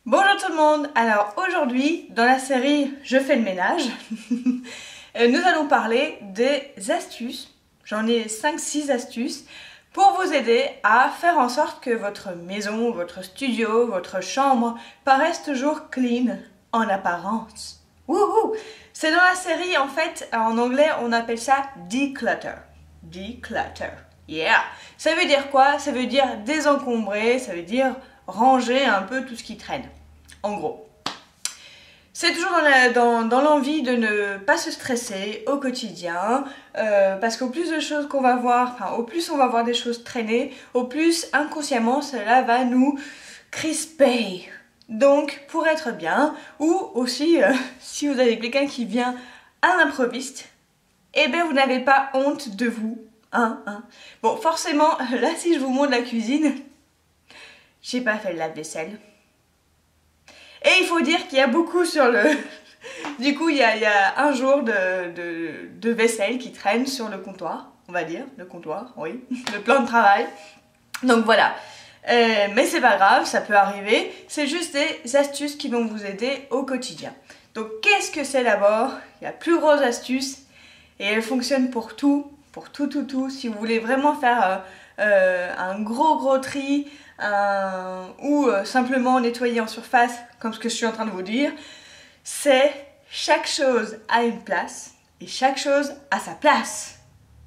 Bonjour tout le monde. Alors aujourd'hui, dans la série Je fais le ménage, nous allons parler des astuces. J'en ai 5-6 astuces pour vous aider à faire en sorte que votre maison, votre studio, votre chambre paraissent toujours clean en apparence. Wouhou! C'est dans la série, en fait, en anglais, on appelle ça declutter. Declutter. Yeah! Ça veut dire quoi? Ça veut dire désencombrer, ça veut dire ranger un peu tout ce qui traîne. En gros. C'est toujours dans l'envie de ne pas se stresser au quotidien, parce qu'au plus de choses qu'on va voir, enfin au plus on va voir des choses traîner, au plus inconsciemment cela va nous crisper. Donc pour être bien, ou aussi si vous avez quelqu'un qui vient à l'improviste, eh bien vous n'avez pas honte de vous. Bon forcément, là si je vous montre la cuisine, j'ai pas fait le lave-vaisselle. Et il faut dire qu'il y a beaucoup sur le... Du coup, il y a un jour de vaisselle qui traîne sur le comptoir, on va dire. Le comptoir, oui. Le plan de travail. Donc voilà. Mais c'est pas grave, ça peut arriver. C'est juste des astuces qui vont vous aider au quotidien. Donc qu'est-ce que c'est d'abord? Il y a plus grosse astuce. Et elle fonctionne pour tout. Pour tout. Si vous voulez vraiment faire un gros tri... ou simplement nettoyer en surface, comme ce que je suis en train de vous dire, c'est chaque chose a une place et chaque chose a sa place.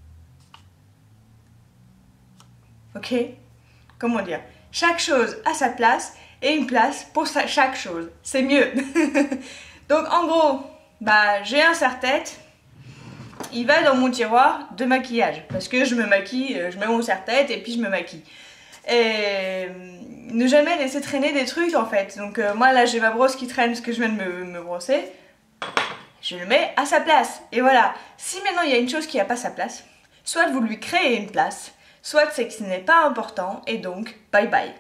Ok? Comment dire? Chaque chose a sa place et une place pour chaque chose. C'est mieux. Donc en gros, j'ai un serre-tête. Il va dans mon tiroir de maquillage parce que je me maquille, je mets mon serre-tête et puis je me maquille. Et ne jamais laisser traîner des trucs en fait. Donc moi là j'ai ma brosse qui traîne parce que je viens de me brosser. Je le mets à sa place. Et voilà, si maintenant il y a une chose qui n'a pas sa place, soit vous lui créez une place, soit c'est que ce n'est pas important et donc bye bye.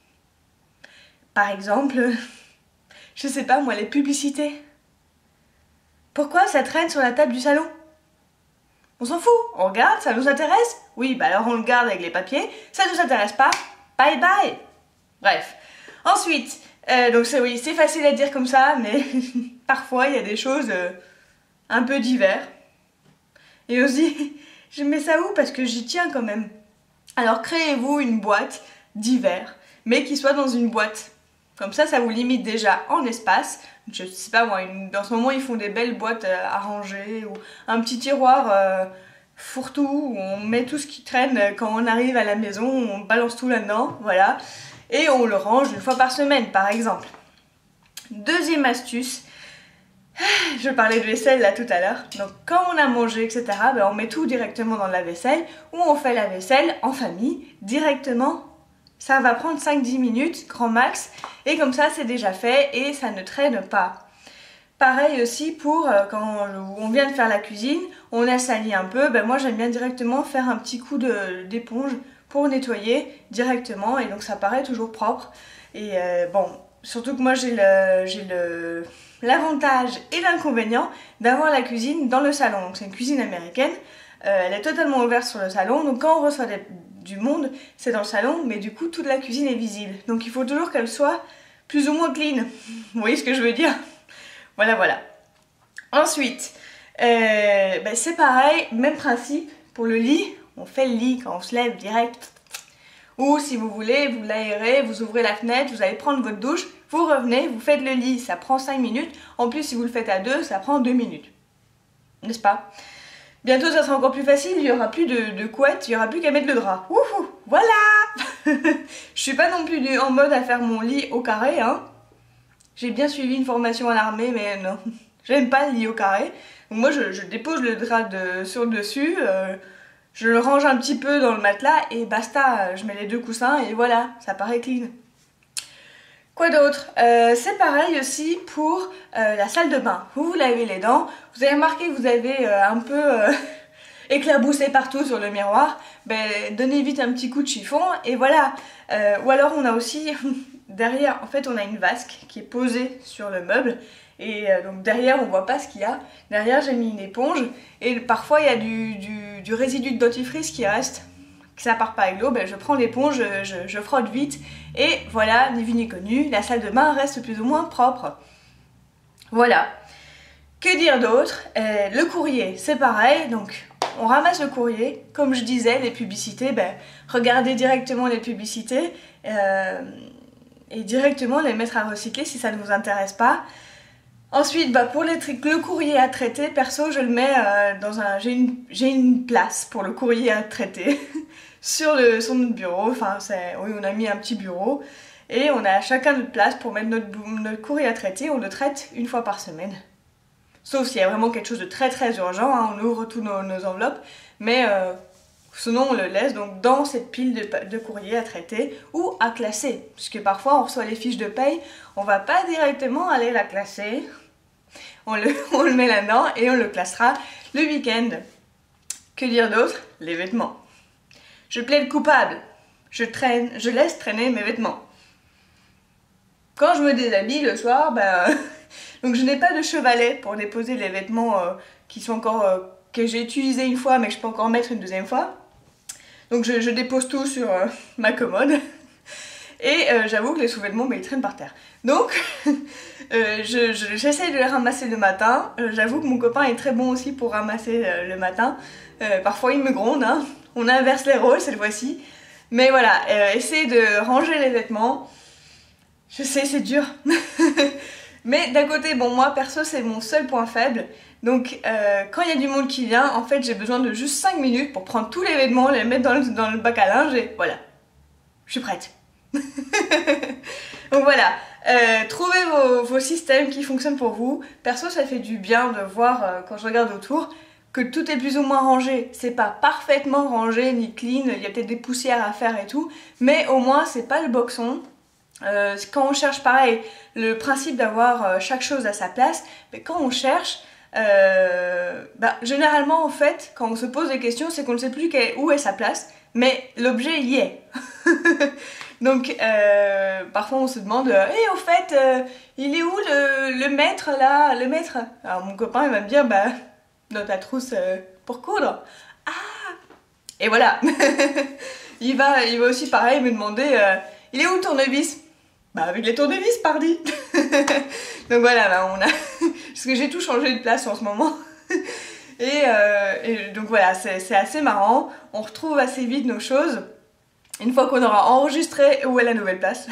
Par exemple, je sais pas moi, les publicités. Pourquoi ça traîne sur la table du salon? On s'en fout, on regarde, ça nous intéresse? Oui, alors on le garde avec les papiers, ça nous intéresse pas, bye bye. Bref. Ensuite, donc oui, c'est facile à dire comme ça, mais parfois il y a des choses un peu diverses. Et aussi, je mets ça où? Parce que j'y tiens quand même. Alors créez-vous une boîte divers, mais qui soit dans une boîte. Comme ça vous limite déjà en espace. Je sais pas moi, en ce moment ils font des belles boîtes à ranger ou un petit tiroir fourre-tout où on met tout ce qui traîne quand on arrive à la maison, on balance tout là-dedans, voilà. Et on le range une fois par semaine par exemple. Deuxième astuce, je parlais de vaisselle là tout à l'heure. Donc quand on a mangé etc, on met tout directement dans la vaisselle ou on fait la vaisselle en famille directement. Ça va prendre 5-10 minutes, grand max, et comme ça c'est déjà fait et ça ne traîne pas. Pareil aussi pour quand on vient de faire la cuisine, on a sali un peu, moi j'aime bien directement faire un petit coup d'éponge pour nettoyer directement et donc ça paraît toujours propre. Et bon, surtout que moi j'ai l'avantage et l'inconvénient d'avoir la cuisine dans le salon. Donc c'est une cuisine américaine, elle est totalement ouverte sur le salon, donc quand on reçoit du monde, c'est dans le salon, mais du coup toute la cuisine est visible. Donc il faut toujours qu'elle soit plus ou moins clean. Vous voyez ce que je veux dire? Voilà. Ensuite, c'est pareil, même principe pour le lit. On fait le lit quand on se lève direct. Ou si vous voulez, vous l'aérez, vous ouvrez la fenêtre, vous allez prendre votre douche, vous revenez, vous faites le lit, ça prend 5 minutes. En plus, si vous le faites à deux, ça prend 2 minutes. N'est-ce pas? Bientôt, ça sera encore plus facile, il n'y aura plus de couette, il n'y aura plus qu'à mettre le drap. Wouhou, voilà. Je suis pas non plus en mode à faire mon lit au carré, hein. J'ai bien suivi une formation à l'armée, mais non, j'aime pas le lit au carré. Donc moi, je dépose le drap sur le dessus, je le range un petit peu dans le matelas et basta, je mets les 2 coussins et voilà, ça paraît clean. Quoi d'autre? C'est pareil aussi pour la salle de bain. Vous vous lavez les dents, vous avez remarqué que vous avez un peu éclaboussé partout sur le miroir, donnez vite un petit coup de chiffon et voilà. Ou alors on a aussi derrière, en fait on a une vasque qui est posée sur le meuble et donc derrière on voit pas ce qu'il y a. Derrière j'ai mis une éponge et parfois il y a du résidu de dentifrice qui reste que ça part pas avec l'eau, ben je prends l'éponge, je frotte vite et voilà, ni vu ni connu, la salle de bain reste plus ou moins propre. Voilà. Que dire d'autre? Le courrier, c'est pareil, donc on ramasse le courrier. Comme je disais, les publicités, ben, regardez directement les publicités et directement les mettre à recycler si ça ne vous intéresse pas. Ensuite, bah, pour le courrier à traiter, perso, je le mets dans un... J'ai une place pour le courrier à traiter sur notre bureau. Enfin, oui, on a mis un petit bureau et on a chacun notre place pour mettre notre courrier à traiter. On le traite une fois par semaine. Sauf s'il y a vraiment quelque chose de très très urgent, hein, on ouvre tous nos enveloppes, mais sinon on le laisse donc dans cette pile de courrier à traiter ou à classer. Puisque parfois on reçoit les fiches de paye, on va pas directement aller la classer, on le met là-dedans et on le classera le week-end. Que dire d'autre? Les vêtements. Je plaide coupable, je laisse traîner mes vêtements. Quand je me déshabille le soir, ben... Donc je n'ai pas de chevalet pour déposer les vêtements qui sont encore que j'ai utilisés une fois mais que je peux encore mettre une deuxième fois. Donc je dépose tout sur ma commode et j'avoue que les sous-vêtements ils traînent par terre. Donc j'essaye de les ramasser le matin. J'avoue que mon copain est très bon aussi pour ramasser le matin. Parfois il me gronde, hein. On inverse les rôles cette fois-ci. Mais voilà, essayer de ranger les vêtements. Je sais, c'est dur. Mais d'un côté, bon, moi perso c'est mon seul point faible, donc quand il y a du monde qui vient, en fait j'ai besoin de juste 5 minutes pour prendre tous les vêtements, les mettre dans le bac à linge et voilà, je suis prête. Donc voilà, trouvez vos systèmes qui fonctionnent pour vous. Perso ça fait du bien de voir quand je regarde autour que tout est plus ou moins rangé. C'est pas parfaitement rangé ni clean, il y a peut-être des poussières à faire et tout, mais au moins c'est pas le boxon. Quand on cherche pareil, le principe d'avoir chaque chose à sa place, mais quand on cherche, généralement en fait, quand on se pose des questions, c'est qu'on ne sait plus où est sa place, mais l'objet y est. Donc parfois on se demande, au fait, il est où le maître là, le maître? Alors mon copain il va me dire, dans ta trousse pour coudre. Ah! Et voilà. il va aussi pareil me demander, il est où le tournevis? Avec les tournevis, pardi. Donc voilà, parce que j'ai tout changé de place en ce moment. et donc voilà, c'est assez marrant. On retrouve assez vite nos choses une fois qu'on aura enregistré où est la nouvelle place.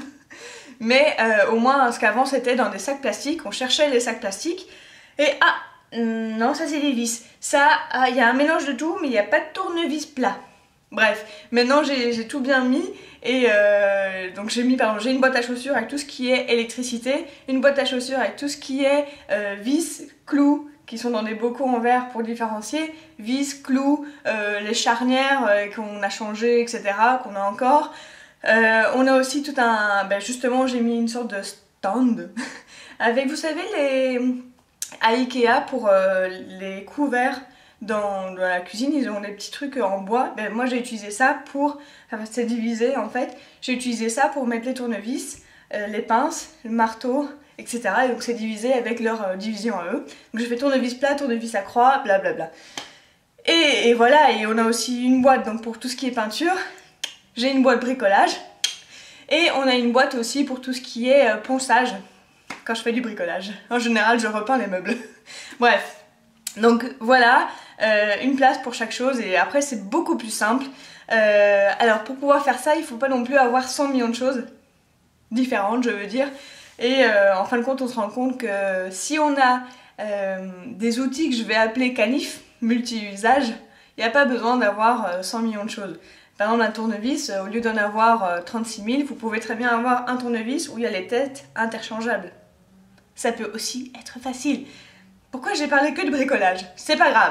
Mais au moins, parce qu'avant c'était dans des sacs plastiques, on cherchait les sacs plastiques. Et non, ça c'est des vis. Ça, il y a un mélange de tout, mais il n'y a pas de tournevis plat. Bref, maintenant j'ai tout bien mis et donc j'ai mis, j'ai une boîte à chaussures avec tout ce qui est électricité, une boîte à chaussures avec tout ce qui est vis, clous qui sont dans des bocaux en verre pour différencier, vis, clous, les charnières qu'on a changées, etc., qu'on a encore. On a aussi tout un, justement j'ai mis une sorte de stand avec, vous savez, à Ikea pour les couverts. Dans la cuisine, ils ont des petits trucs en bois. Moi j'ai utilisé ça pour, c'est divisé en fait, j'ai utilisé ça pour mettre les tournevis, les pinces, le marteau, etc. Et donc c'est divisé avec leur division à eux. Donc j'ai fait tournevis plat, tournevis à croix, blablabla. Et voilà, et on a aussi une boîte donc pour tout ce qui est peinture. J'ai une boîte bricolage. Et on a une boîte aussi pour tout ce qui est ponçage, quand je fais du bricolage. En général je repeins les meubles. Bref. Donc voilà, une place pour chaque chose et après c'est beaucoup plus simple. Alors pour pouvoir faire ça, il ne faut pas non plus avoir 100 millions de choses différentes, je veux dire. Et en fin de compte, on se rend compte que si on a des outils que je vais appeler canif, multi-usage, il n'y a pas besoin d'avoir 100 millions de choses. Par exemple, un tournevis, au lieu d'en avoir 36 000, vous pouvez très bien avoir un tournevis où il y a les têtes interchangeables. Ça peut aussi être facile. Pourquoi j'ai parlé que de bricolage? C'est pas grave.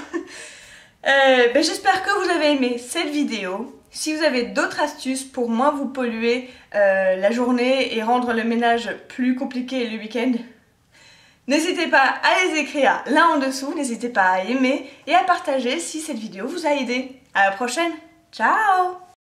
J'espère que vous avez aimé cette vidéo. Si vous avez d'autres astuces pour moins vous polluer la journée et rendre le ménage plus compliqué le week-end, n'hésitez pas à les écrire là en dessous. N'hésitez pas à aimer et à partager si cette vidéo vous a aidé. À la prochaine. Ciao!